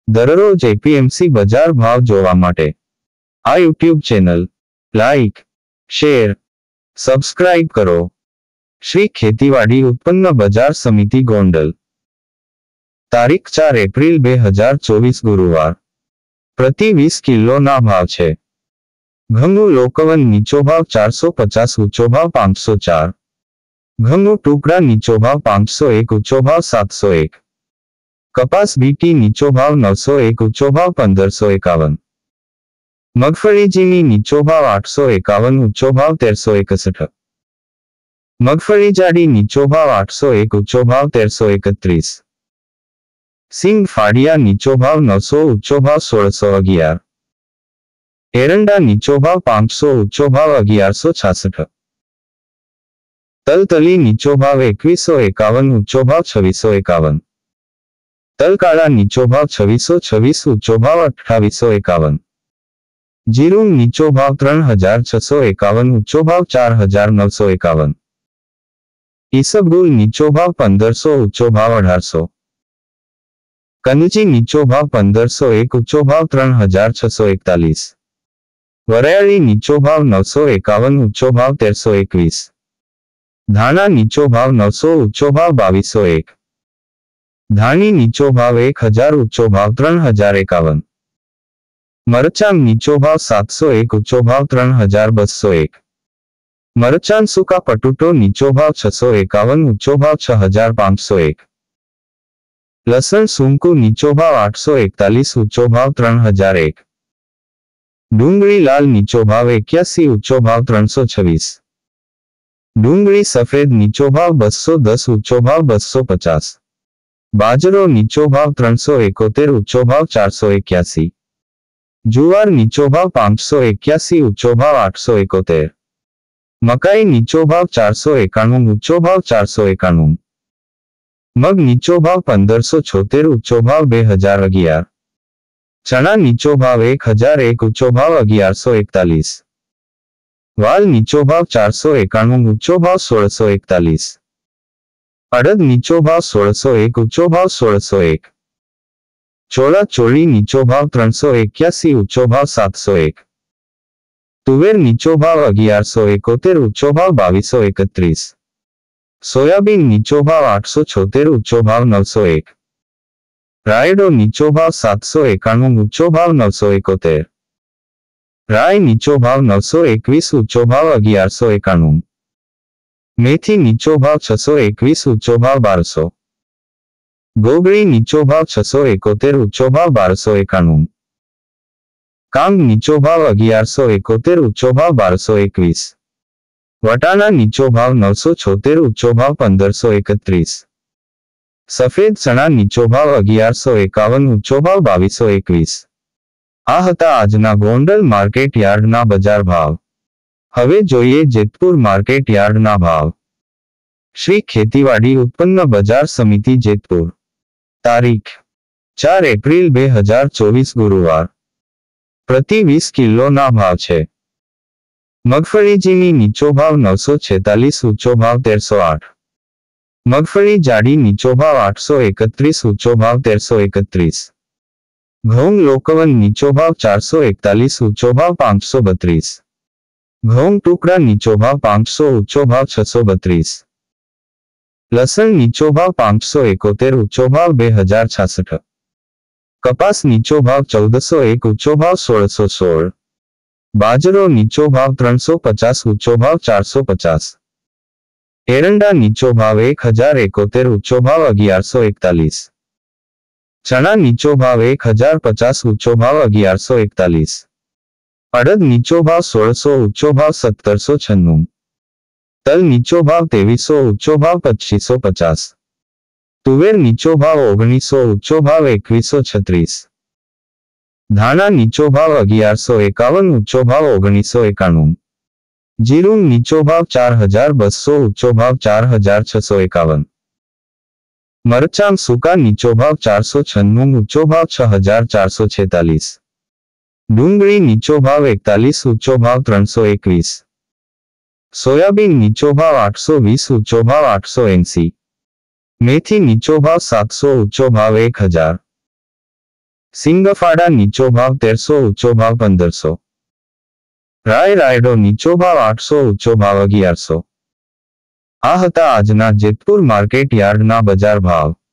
દરરોજ એપીએમસી બજાર ભાવ જોવા માટે આ YouTube channel like, share, subscribe કરો. શ્રી ખેતીવાડી ઉત્પન્ન બજાર સમિતિ ગોંડલ. તારીખ 4 એપ્રિલ 2024 ગુરુવાર. પ્રતિ 20 કિલોના ભાવ છે. ઘઉંનું લોકવન નીચો ભાવ 450, ઊંચો ભાવ 504. ઘઉંનું ટુકડા નીચો ભાવ 501, ઊંચો ભાવ 701. કપાસ બીટી નીચો ભાવ 901, ઊંચો ભાવ 1551. મગફળી ઝીણી નીચો ભાવ 851, ઊંચો ભાવ 1361. મગફળી જાડી નીચો ભાવ 801, ઊંચો ભાવ 1331. સિંગ ફાડિયા નીચો ભાવ 900, ઊંચો ભાવ 1611. એરંડા નીચો ભાવ 500, ઊંચો ભાવ 1166. તલતલી નીચો ભાવ 2151, ઊંચો ભાવ 2651. તલકાળા નીચો ભાવ 2626, ઊંચો ભાવ 2851. જીરું નીચો ભાવ 3651, ઊંચો ભાવ 4951. ઈસબગુલ નીચો ભાવ 1500, ઊંચો ભાવ 1800. કનજી નીચો ભાવ 1501, ઊંચો ભાવ 3641. વરિયાળી નીચો ભાવ 951, ઊંચો ભાવ 1321. ધાણા નીચો ભાવ 900, ઊંચો ભાવ 2201. ધાણી નીચો ભાવ 1000, ઊંચો ભાવ 3051. મરચાં નીચો ભાવ 701, ઊંચો ભાવ 3201. મરચાં સૂકા પટુટો નીચો ભાવ 651, ઊંચો ભાવ 6501. લસણ સૂંકું નીચો ભાવ 841, ઊંચો ભાવ 3001. ડુંગળી લાલ નીચો ભાવ 81, ઊંચો ભાવ 326. ડુંગળી સફેદ નીચો ભાવ 210, ઊંચો ભાવ 250. બાજરો નીચો ભાવ 371, ઊંચો ભાવ 481. જુવાર નીચો ભાવ 581, ઊંચો ભાવ 871. મકાઈ નીચો ભાવ 491, ઊંચો ભાવ 491. મગ નીચો ભાવ 1576, ઊંચો ભાવ 2011. ચણા નીચો ભાવ 1001, ઊંચો ભાવ 1141. વાલ નીચો ભાવ 491, ઊંચો ભાવ 1641. અડદ નીચો ભાવ 1601, ઊંચો ભાવ 1601. ચોળા ચોળી નીચો ભાવ 381, ઊંચો ભાવ 701. તુવેર નીચો ભાવ 1171, ઊંચો ભાવ 2231. સોયાબીન નીચો ભાવ 876, ઊંચો ભાવ 901. રાયડો નીચો ભાવ 791, ઊંચો ભાવ 971. રાય નીચો ભાવ 921, ઊંચો ભાવ 1191. મેથી નીચો ભાવ 621, ઊંચો ભાવ 1200. ગોગળી નીચો ભાવ 671, ઊંચો ભાવ 1291. કાંગ નીચો ભાવ 1171, ઊંચો ભાવ 1221. વટાણા નીચો ભાવ 976, ઊંચો ભાવ 1531. સફેદ ચણા નીચો ભાવ 1151, ઊંચો ભાવ 2221. આ હતા આજના ગોંડલ માર્કેટ યાર્ડના બજાર ભાવ. હવે જોઈએ જેતપુર માર્કેટ યાર્ડના ભાવ. શ્રી ખેતીવાડી ઉત્પન્ન બજાર સમિતિ જેતપુર. તારીખ 4 એપ્રિલ 2024 ગુરુવાર. પ્રતિ 20 કિલોના ભાવ છે. મગફળી ઝીણી નીચો ભાવ 946, ઊંચો ભાવ 1308. મગફળી જાડી નીચો ભાવ 831, ઊંચો ભાવ 1331. ઘઉં લોકવન નીચો ભાવ 441, ઊંચો ભાવ 532. ઘઉં ટુકડા નીચો ભાવ 500, ઊંચો ભાવ 632. લસણ નીચો ભાવ 571, ઊંચો ભાવ 2066. કપાસ નીચો ભાવ 1401, ઊંચો ભાવ 1616. બાજરો નીચો ભાવ 350, ઊંચો ભાવ 450. એરંડા નીચો ભાવ 1071, ઊંચો ભાવ 1141. ચણા નીચો ભાવ 1050, ઊંચો ભાવ 1141. અડદ નીચો ભાવ 1600, ઊંચો ભાવ 1796. તલ નીચો ભાવ 2300, ઊંચો ભાવ 2550. તુવેર નીચો ભાવ 1900, ઊંચો ભાવ 2136. ધાણા નીચો ભાવ 1151, ઊંચો ભાવ 1991. જીરું નીચો ભાવ 4200, ઊંચો ભાવ 4651. મરચાં સૂકા નીચો ભાવ 496, ઊંચો ભાવ 6446. ડુંગળી નીચો ભાવ 41, ઊંચો ભાવ 321. સોયાબીન નીચો ભાવ 820, ઊંચો ભાવ 880. મેથી નીચો ભાવ 700, ઊંચો ભાવ 1000. સિંગફાડા નીચો ભાવ 1300, ઊંચો ભાવ 1500. રાયડો નીચો ભાવ 800, ઊંચો ભાવ 1100. આ હતા આજના જેતપુર માર્કેટ યાર્ડના બજાર ભાવ.